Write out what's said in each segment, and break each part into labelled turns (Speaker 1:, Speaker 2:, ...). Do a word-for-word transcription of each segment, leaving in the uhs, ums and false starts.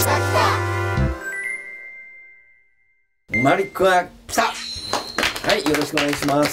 Speaker 1: マリックは来た。はい、よろしくお願いします。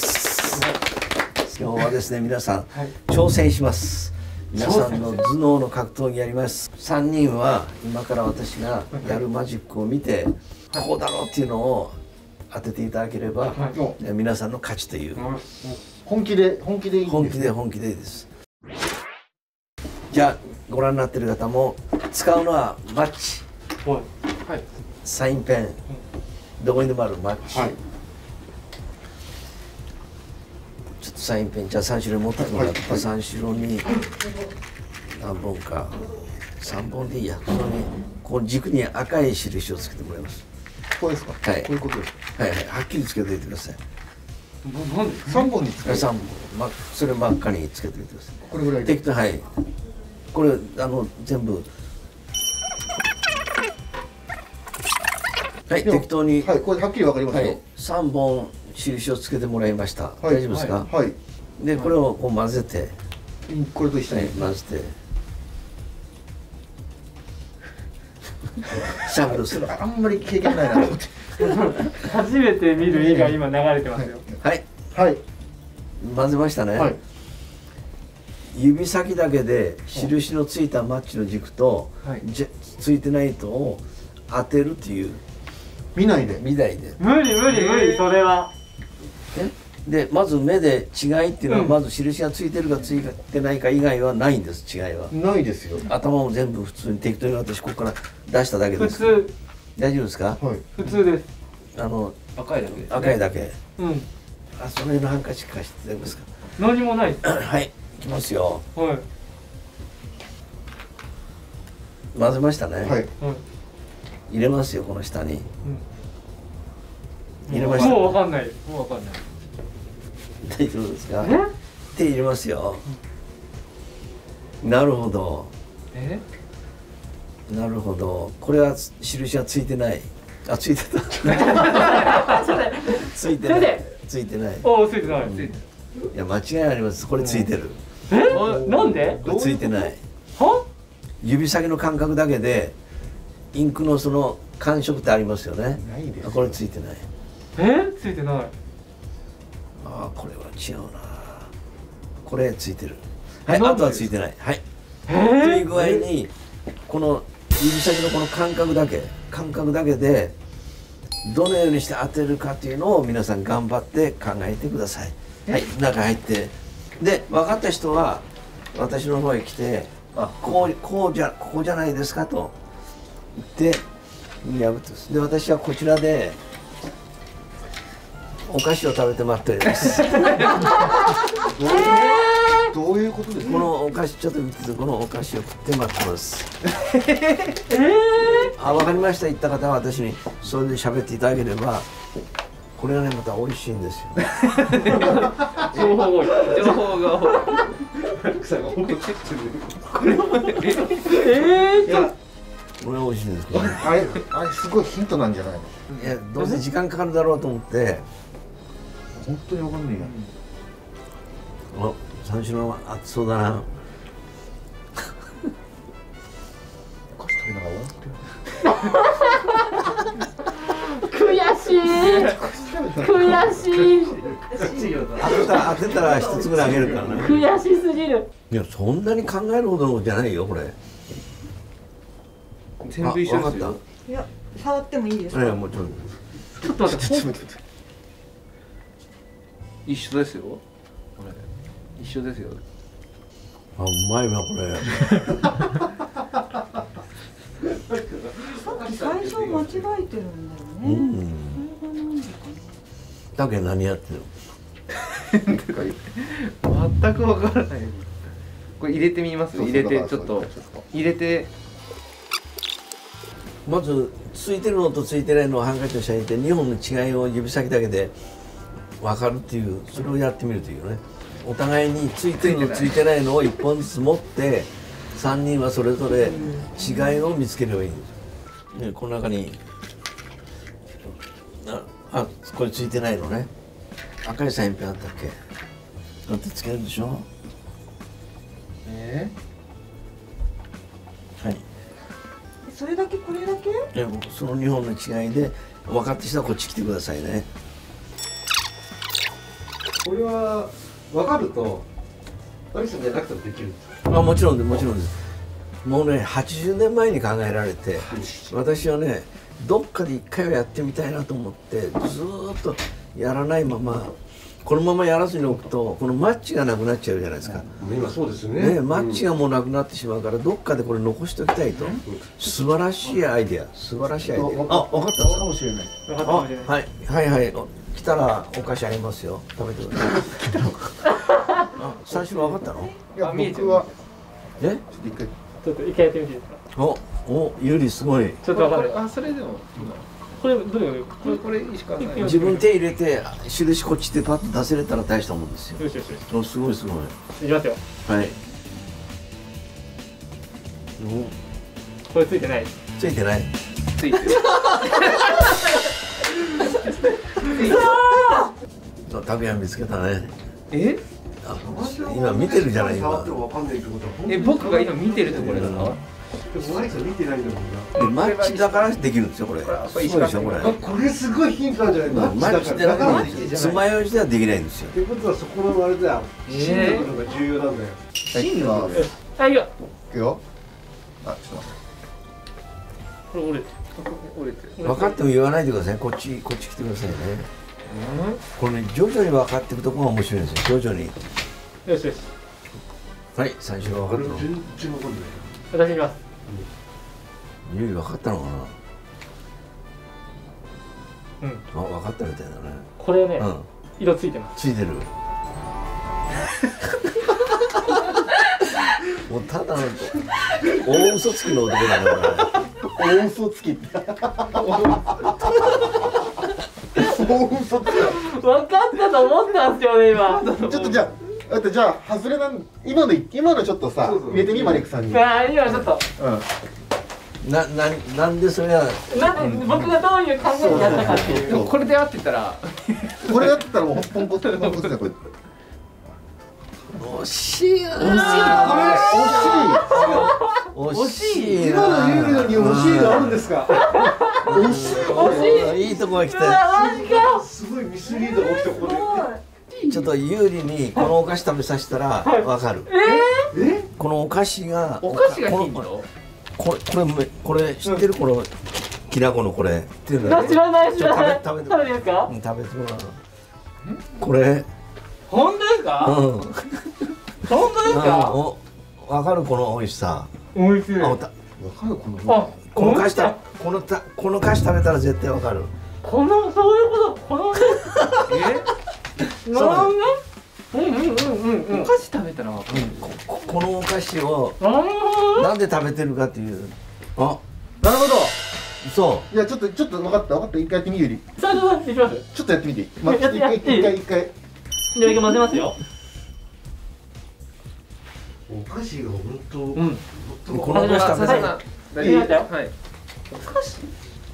Speaker 1: 今日はですね、皆さん、はい、挑戦します。皆さんの頭脳の格闘技やります。さんにんは今から私がやるマジックを見て、はい、こうだろうっていうのを当てていただければ、はい、皆さんの勝ちという。
Speaker 2: 本気で本気でいいんですね。
Speaker 1: 本気で本気でいいです。じゃあご覧になっている方も使うのはマッチ、はい、サインペン、どこにでもあるマッチ、はい、ちょっとサインペンじゃあさん種類持ってもらった、はい、さん種類に何本かさんぼんでいいや。そのね、この軸に赤い印をつけてもらいます。
Speaker 2: こうですか。はい、こういうことですか。
Speaker 1: はいはい、はっきりつけておいてください。
Speaker 2: さんぼんにつける。
Speaker 1: さんぼん、ま、それ真っ赤につけておいてください。
Speaker 2: これぐらいで。
Speaker 1: 適当、はい。これあの全部。はい、適当に。
Speaker 2: はい、これはっきりわかりますよ。はい、
Speaker 1: さんぼん印をつけてもらいました。はい、大丈夫ですか。
Speaker 2: はい。
Speaker 1: で、これをこう混ぜて。
Speaker 2: これと一緒に、はい、
Speaker 1: 混ぜて。シャッフルする。
Speaker 2: あんまり経験ないなと思って。
Speaker 3: 初めて見る絵が今流れてますよ。
Speaker 1: はい。
Speaker 2: はい。
Speaker 1: 混ぜましたね。はい、指先だけで印のついたマッチの軸と、はい、じついてない糸を当てるっていう。
Speaker 2: 見ないで。
Speaker 1: 見ないで。
Speaker 3: 無理無理無理、それは。
Speaker 1: でまず目で違いっていうのは、まず印がついてるかついてないか以外はないんです。違いは
Speaker 2: ないですよ。
Speaker 1: 頭も全部普通に適当に私ここから出しただけです。
Speaker 3: 普通。
Speaker 1: 大丈夫ですか。
Speaker 3: はい、普通です。
Speaker 1: あの
Speaker 3: 赤いだけです、ね。
Speaker 1: 赤いだけ。
Speaker 3: うん。
Speaker 1: あ、その辺のハンカチ貸してますか。
Speaker 3: 何もない。
Speaker 1: はい、いきますよ。
Speaker 3: はい。
Speaker 1: 混ぜましたね。はい。入れますよ、この下に。
Speaker 3: 入れました。もうわかんない。もうわかんない。
Speaker 1: 大丈夫ですか。手入れますよ。なるほど。え。なるほど。これは印はついてない。あ、ついてた。ついてない。ついてない。
Speaker 3: おお、ついてない。
Speaker 1: いや、間違いあります。これついてる。
Speaker 3: え、なんで？
Speaker 1: これついてない。
Speaker 3: は？
Speaker 1: 指先の感覚だけでインクのその感触ってありますよね。これついてない。
Speaker 3: え、ついてない。
Speaker 1: ああ、これは違うな。これついてる。はい、あとはついてない。はい。という具合にこの指先のこの感覚だけ感覚だけでどのようにして当てるかというのを皆さん頑張って考えてください。はい、中入ってで分かった人は私の方へ来て「あ、こうこうじゃここじゃないですか」と言って破ってます。で私はこちらでお菓子を食べて待っております。
Speaker 2: どういうことですか。
Speaker 1: このお菓子ちょっと見てて、このお菓子を食って待ってます。あ、わかりました。言った方は私にそれで喋っていただければ、これがねまた美味しいんですよ。
Speaker 3: 情報多い。情報が多い。
Speaker 1: これはね、ええ。これ美味しいんです。
Speaker 2: あれ、あれすごいヒントなんじゃないの。
Speaker 1: いや、どうせ時間かかるだろうと思って。
Speaker 2: 本当にわかんないや。
Speaker 1: お、三種の熱そうだな。
Speaker 2: お菓子食べながら
Speaker 3: 悔しい。悔しい。
Speaker 1: 当てたら当てたら一つぐらいあげるからね。
Speaker 3: 悔しすぎる。
Speaker 1: いや、そんなに考えるほどのじゃないよ、これ。
Speaker 3: 全部一緒ですよ。
Speaker 4: いや、触ってもいいですか。
Speaker 1: いや、もうちょっ
Speaker 3: と。ちょっと待って、ちょっと待って。一緒ですよ。これ。一緒ですよ。
Speaker 1: あ、うまいわ、これ。
Speaker 4: さっき最初間違えてるんだよね。うん。それがなんでか
Speaker 1: な。だけど、何やってる
Speaker 3: の。全くわからない。これ入れてみます。入れて、ちょっと。入れて。
Speaker 1: まずついてるのとついてないのをハンカチとして入れてにほんの違いを指先だけで分かるっていう、それをやってみるというね。お互いについてるのついてないのをいっぽんずつ持ってさんにんはそれぞれ違いを見つければいいんです。ね、この中にああ、これついてないのね。赤いサインペンあったっけ。こうやってつけるでしょ。
Speaker 3: え
Speaker 1: ー、はい。
Speaker 4: それだけこれだけ？
Speaker 1: いやそのにほんの違いで分かった人はこっち来てくださいね。
Speaker 2: これは分かるとマリさんじゃなくてもできるんですか？
Speaker 1: あもちろんでもちろんです。もうねはちじゅうねんまえに考えられて、私はねどっかで一回はやってみたいなと思ってずーっとやらないままこのままやらずにおくとこのマッチがなくなっちゃうじゃないですか。
Speaker 2: 今そうですね。
Speaker 1: ね、マッチがもうなくなってしまうからどっかでこれ残しておきたいと。素晴らしいアイデア、素晴らしいアイデア。あ、分かったんですか？
Speaker 2: かもしれない。
Speaker 1: あ、はいはいはい。来たらお菓子ありますよ。食べてください。来たのか。あ、最初分かったの？
Speaker 2: いや僕は
Speaker 1: え？
Speaker 2: ちょっと一回
Speaker 5: ちょっと一回やってみていいですか？
Speaker 1: お、お、ゆりすごい。
Speaker 5: ちょっとわかる。
Speaker 3: あ、それでも
Speaker 5: これどれが
Speaker 3: これこれ石川さん。
Speaker 1: 自分手入れて印こっちでパッと出せれたら大したもんですよ。
Speaker 5: よしよしよし。
Speaker 1: お、すごいすごい。
Speaker 5: いきますよ。
Speaker 1: はい。
Speaker 5: これついてない。
Speaker 1: ついてない。
Speaker 3: ついてる。
Speaker 1: 拓也見つけたね。
Speaker 3: え？
Speaker 1: あ、今見てるじゃない今。
Speaker 3: え、僕が今見てるところだな。
Speaker 2: でもマリさん見てないんだもんな。
Speaker 1: でマッチだからできるんですよこれ。すごいでしょこれ。
Speaker 2: あ、これすごいヒントなんじゃないの？
Speaker 1: マッチでだから爪楊枝ではできないんですよ。
Speaker 2: ってことはそこのあれだよ。芯の部分が重要なんだよ。
Speaker 3: 芯の部分。
Speaker 5: はい、いくよ。
Speaker 2: いくよ。あ、ちょっと待って。
Speaker 5: これ折れて
Speaker 3: 折れてる。
Speaker 1: 分かっても言わないでください。こっちこっち来てくださいね。これね徐々に分かっていくところが面白いんですよ。徐々に。
Speaker 5: よしよし。
Speaker 1: はい最初が分かったの。
Speaker 2: 全然わかんない。
Speaker 5: 私いきます。
Speaker 1: ゆり分かったのか
Speaker 5: うん。
Speaker 1: な。あ分かったみたいだね。
Speaker 5: これね、
Speaker 1: うん。
Speaker 5: 色ついてます。
Speaker 1: ついてる。もうただの大嘘つきの男だねこれ。
Speaker 2: 大嘘つきって。大嘘つき。
Speaker 5: 分かったと思ったんですよね今。
Speaker 2: ちょっとじゃあ。だってじゃあ外れなん今の今のちょっとさ入れてみマリックさんに。
Speaker 5: ああ今ちょっと。
Speaker 2: うん。
Speaker 1: なななんでそれは。
Speaker 5: なんで僕がどういう考えでやったかっていう。
Speaker 3: これで合ってたら。
Speaker 2: これだったらもうポンコツポンコツだよこれ。
Speaker 1: 惜しいな。
Speaker 2: これ惜しい。
Speaker 1: 惜しい。
Speaker 2: 今のユーリのに惜しいがあるんですか。惜しい。
Speaker 5: 惜しい。
Speaker 1: いいとこが来
Speaker 5: うわマジか。
Speaker 2: すごいミスリードが起きたここで。
Speaker 1: ちょっと有利にこのお菓子食べさせたらわかる。
Speaker 5: え
Speaker 2: え？
Speaker 1: このお菓子が
Speaker 3: お菓子がヒン
Speaker 1: この
Speaker 3: ト？
Speaker 1: これこれこれ知ってるこのきなこのこれっていうの
Speaker 5: ー。知らない知らない。
Speaker 1: 食べて
Speaker 5: 食べていいですか？
Speaker 1: うん食べてもらう。これ
Speaker 5: 本当ですか？
Speaker 1: うん
Speaker 5: 本当ですか？
Speaker 1: おわかるこの美味しさ。
Speaker 5: 美味しい。
Speaker 1: あおた
Speaker 2: わかるこの。
Speaker 5: あ、
Speaker 1: この菓子たこのたこの菓子食べたら絶対わかる。
Speaker 5: このそういうことこのね。
Speaker 3: え？
Speaker 5: なんで？うんうんうんうんうん。
Speaker 3: お菓子食べたらわかる。
Speaker 1: こここのお菓子を
Speaker 5: なるほど。
Speaker 1: なんで食べてるかっていう。あ
Speaker 2: なるほど。
Speaker 1: そ
Speaker 2: いやちょっとちょっと分かった分かった一回やってみるより。
Speaker 5: さあどうぞ行きます。
Speaker 2: ちょっとやってみていい？まあ、ちょっと一回一回一回。
Speaker 5: じゃあ混ぜますよ。
Speaker 2: お菓子が本当。
Speaker 5: うん。
Speaker 1: うこのお菓子食べたい。
Speaker 5: いきましたよ。
Speaker 3: はい。
Speaker 5: お菓子。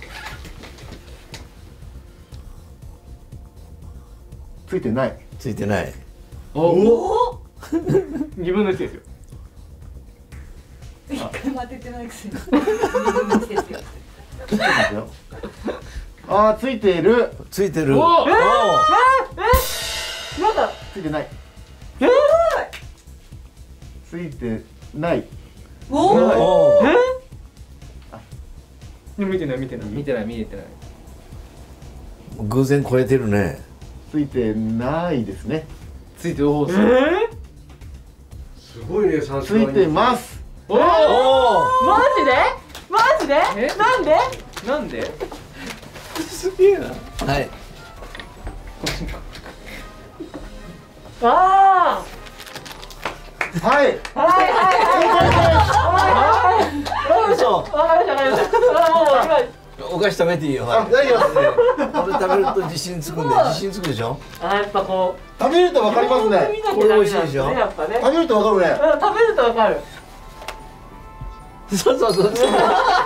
Speaker 2: ついてない。
Speaker 1: ついてない。
Speaker 5: おお。自分の位置ですよ。
Speaker 4: 一回も当ててないくせに。自分の位置ですよ。
Speaker 2: ああついている。
Speaker 1: ついてる。
Speaker 5: おー
Speaker 1: おー
Speaker 5: ええなんだ。
Speaker 2: ついてない。
Speaker 5: え
Speaker 2: ついてない。
Speaker 4: おお。
Speaker 1: おー
Speaker 5: ええ見てない見てない。
Speaker 3: 見てない見えてない。
Speaker 1: 偶然超えてるね。
Speaker 2: ついてないですね。
Speaker 3: ついておお。
Speaker 5: え
Speaker 3: す
Speaker 2: すごいねさすがに。ついてます。
Speaker 5: おお。
Speaker 1: おお。
Speaker 5: マジで？マジで？
Speaker 3: え
Speaker 5: なんで？
Speaker 3: なんで？
Speaker 1: すげえな。はい。
Speaker 5: ああ。
Speaker 2: はい。
Speaker 5: はいはいはいはい。
Speaker 1: 嘘。
Speaker 5: わかりましたわかりました。あもう今。
Speaker 1: お菓子食べていいよ。
Speaker 2: あ大丈夫です。
Speaker 1: これ食べると自信つくんで、自信つくでしょ。
Speaker 5: あやっぱこう。
Speaker 2: 食べるとわかりますね。
Speaker 1: これ美味しいでしょ
Speaker 5: やっぱね。
Speaker 2: 食べるとわかるね。
Speaker 5: うん食べるとわかる。
Speaker 1: そうそうそう。
Speaker 2: 食べるとわ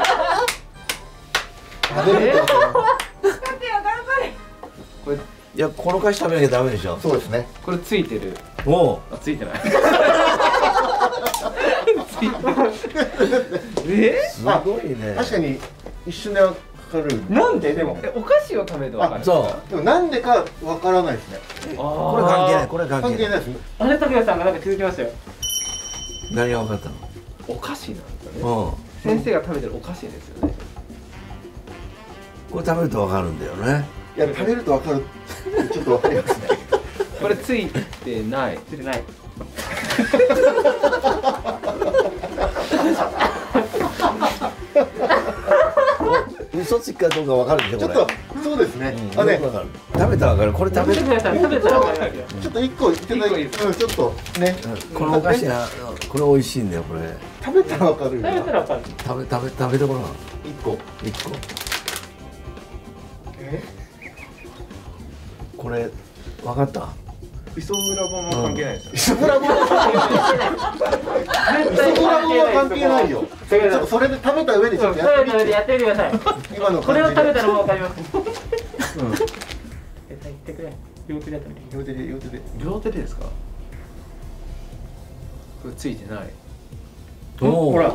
Speaker 2: かる。
Speaker 4: 頑張ってよ頑張れ。
Speaker 3: これ
Speaker 1: いやこの菓子食べなきゃダメでしょ。
Speaker 2: そうですね。
Speaker 3: これついてる。
Speaker 1: おお。
Speaker 3: あついてない。
Speaker 1: つ
Speaker 3: え
Speaker 1: すごいね。
Speaker 2: 確かに一瞬でわかる。
Speaker 5: なんででも
Speaker 3: えお菓子を食べるとわかる。
Speaker 1: そう。
Speaker 2: でもなんでかわからないですね。
Speaker 1: これ関係ない。これ関係ない。
Speaker 2: 関係ないですね。
Speaker 5: あれ拓也さんがなんか気づきましたよ。
Speaker 1: 何が分かったの？
Speaker 3: お菓子なんですよね。
Speaker 1: うん。
Speaker 3: 先生が食べてるお菓子ですよね。
Speaker 1: これ食べると分かるんだよね。
Speaker 2: いや食べるとわかる。ちょっとわかりますね。
Speaker 3: これついてない。
Speaker 5: ついてない。
Speaker 1: 嘘つきかどうか分かるでしょ。
Speaker 2: ちょっとそうですね。あね、
Speaker 1: 分かる。食べたら分かる。これ食べる。
Speaker 5: 拓也さん食べたらわかりますよ。
Speaker 2: ちょっと一個いただいて、うんちょっとね、
Speaker 1: このお菓子な、これ美味しいんだよこれ。
Speaker 2: 食べたらわかる。
Speaker 5: 食べたらわかる。
Speaker 1: 食べ食べ食べてごらん。
Speaker 2: 一個。
Speaker 1: 一個。
Speaker 2: え？
Speaker 1: これ分かった？
Speaker 3: 磯村本も関係ないですよ。
Speaker 2: 磯村本は関係ないよ。ちょっとそれで食べた上でちょっとやってみて。
Speaker 5: やってみてください。
Speaker 2: 今の
Speaker 5: これを食べたらもうわかります。
Speaker 2: うん。
Speaker 5: 言ってくれ。両手でやってみて。
Speaker 2: 両手で両手で。
Speaker 3: 両手でですか？これついてない。
Speaker 1: おお。
Speaker 5: ほら。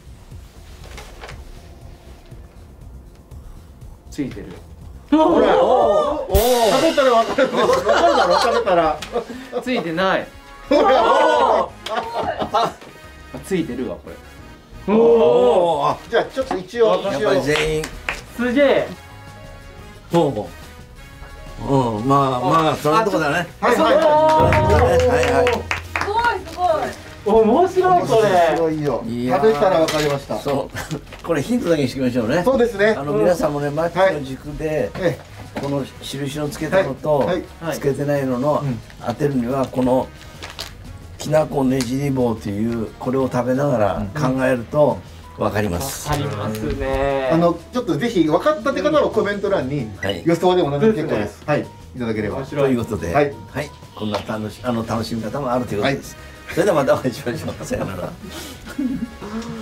Speaker 3: ついてる。
Speaker 2: ほら。
Speaker 1: おお。
Speaker 2: 食べたらわかる。わかるだろ食べたら。
Speaker 3: ついてない。
Speaker 2: ほら。
Speaker 3: あついてるわこれ。
Speaker 1: おお。あ、
Speaker 2: じゃあちょっと一応
Speaker 1: やっぱり全員。
Speaker 5: すげえ。
Speaker 1: ほうほう。うん、まあまあそんなとこだね。
Speaker 2: はいはい。
Speaker 1: はいはい。
Speaker 4: すごいすごい。
Speaker 5: 面白いこれ。
Speaker 2: すごいよ。
Speaker 1: いやー
Speaker 2: 食べたらわかりました。
Speaker 1: そう。これヒントだけにしておきましょうね。
Speaker 2: そうですね。
Speaker 1: あの皆さんもね、マッチの軸で
Speaker 2: え
Speaker 1: この印のつけたのと
Speaker 2: はい
Speaker 1: つけてないのの
Speaker 2: うん
Speaker 1: 当てるにはこのきなこねじり棒というこれを食べながら考えるとわかります。
Speaker 5: ありますね。
Speaker 2: あのちょっとぜひ分かったって方はコメント欄に
Speaker 1: はい。
Speaker 2: 予想でも何でも結構です。はい。いただければ。
Speaker 1: ということで、は
Speaker 2: はいい、
Speaker 1: こんな楽しあの楽しみ方もあるということです。それではまたお会いしましょう。さよなら。